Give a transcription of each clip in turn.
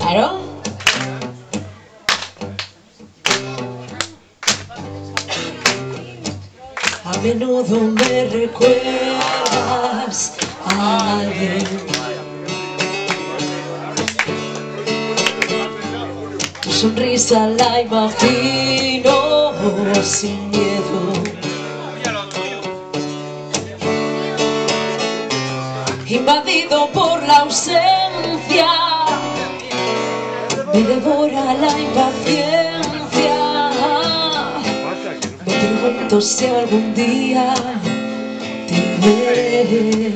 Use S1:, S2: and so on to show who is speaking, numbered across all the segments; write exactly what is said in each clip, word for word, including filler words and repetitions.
S1: Claro. A menudo me recuerdas a alguien. Tu sonrisa la imagino sin miedo. Invadido por la ausencia, me devora la impaciencia. Me pregunto si algún día te veré.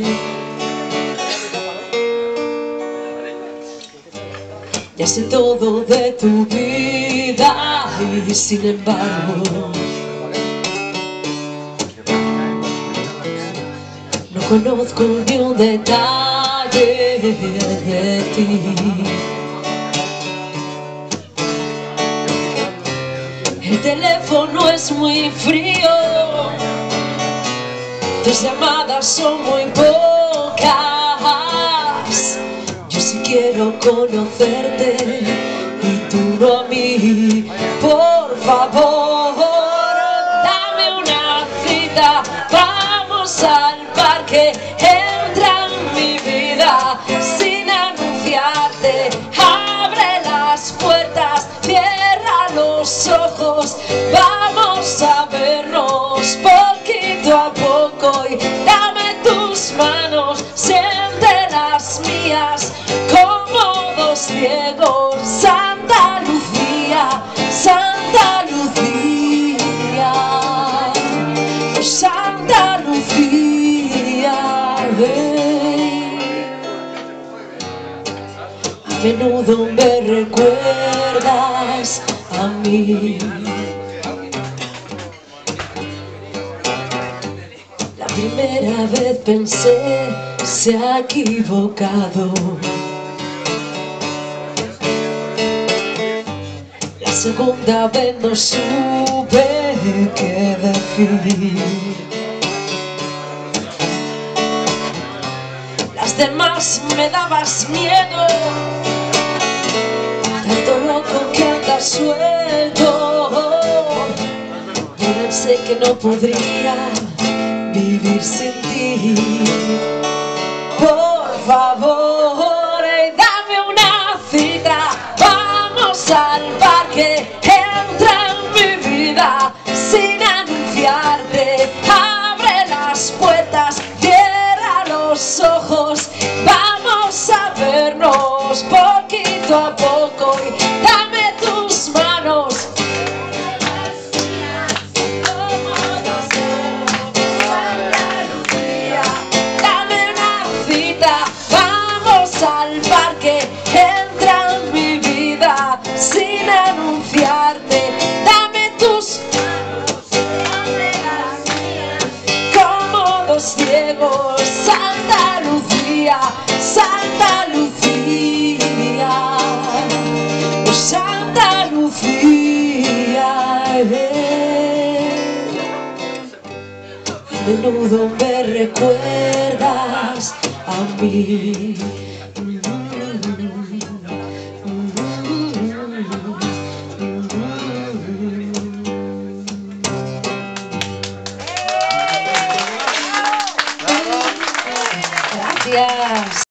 S1: Ya sé todo de tu vida y sin embargo no conozco ni un detalle de ti. El teléfono es muy frío, tus llamadas son muy pocas. Yo sí quiero conocerte y tú no a mí. Por favor, dame una cita, vamos al parque. Entra en mi vida sin anunciarte. Abre las puertas, cierra los ojos. Vamos a vernos poquito a poco y dame tus manos, siente las mías como dos ciegos. Santa Lucía, Santa Lucía, Santa Lucía, ven. A menudo me recuerdas a mí. La primera vez pensé, se ha equivocado. La segunda vez no supe qué decir. Las demás me dabas miedo, tanto loco que andas suelto. Yo pensé que no podría vivir sin ti. Por favor, dame una cita, vamos al parque. Entra en mi vida sin anunciarte. Abre las puertas, cierra los ojos. Vamos a vernos poquito a poco y dame tus manos. Al parque, entra en mi vida sin anunciarte. Dame tus manos, como dos ciegos. Santa Lucía, Santa Lucía, oh Santa Lucía, ven. A menudo me recuerdas a mí.